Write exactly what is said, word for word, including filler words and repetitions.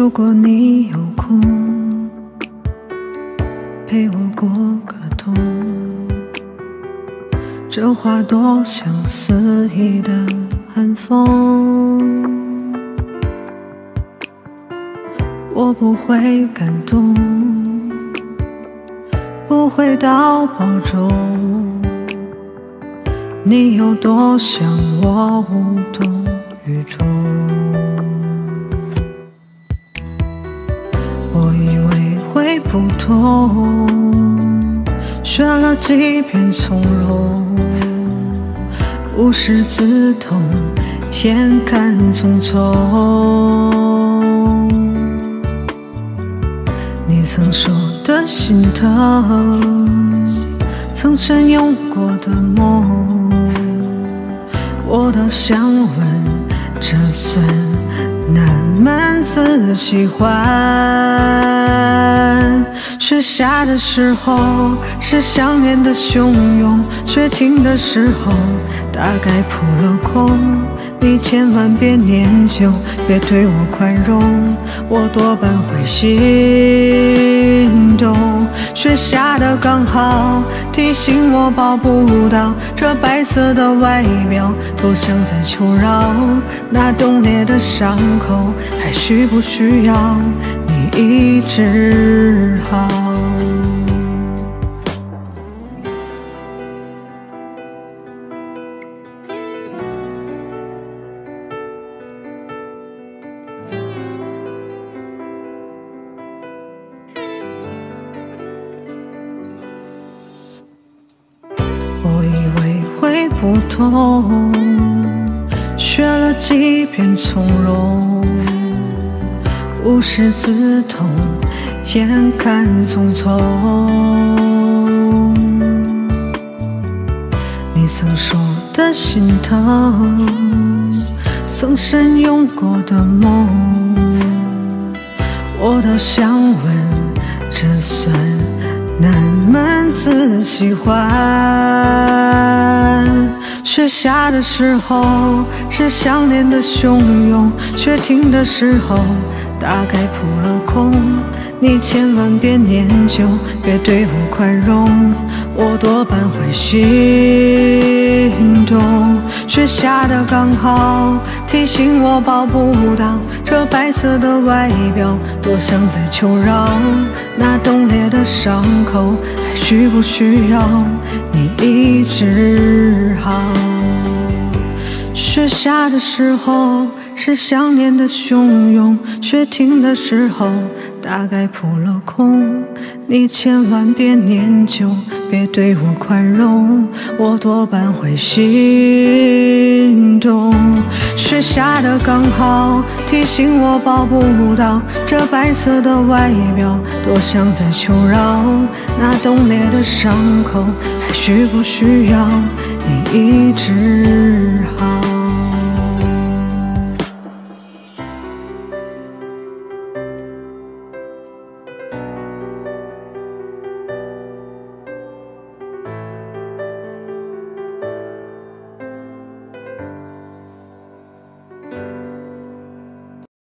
如果你有空陪我过个冬，这花朵像肆意的寒风，我不会感动，不会到保重，你有多想我无动于衷。我以为会不痛，学了几遍从容，无师自通，眼看匆匆。你曾说的心疼，曾深拥过的梦，我倒想问，这算哪门子喜欢？雪下的时候是想念的汹涌，雪停的时候大概扑了空。你千万别念旧，别对我宽容，我多半会心动。雪下的刚好，提醒我抱不到这白色的外表，多像在求饶。那冻裂的伤口，还需不需要你医治好？我以为会不痛，学了几遍从容，无师自通，眼看匆匆。你曾说的心疼，曾深拥过的梦，我倒想问，这算哪门子喜欢？雪下的时候是想念的汹涌，雪停的时候大概扑了空。你千万别念旧，别对我宽容，我多半会心动。雪下的刚好，提醒我抱不到这白色的外表，多像在求饶。那冻裂的伤口，还需不需要你医治好？雪下的时候是想念的汹涌，雪停的时候大概扑了空。你千万别念旧，别对我宽容，我多半会心动。雪下的刚好，提醒我抱不到这白色的外表，多像在求饶。那冻裂的伤口，还需不需要你医治好？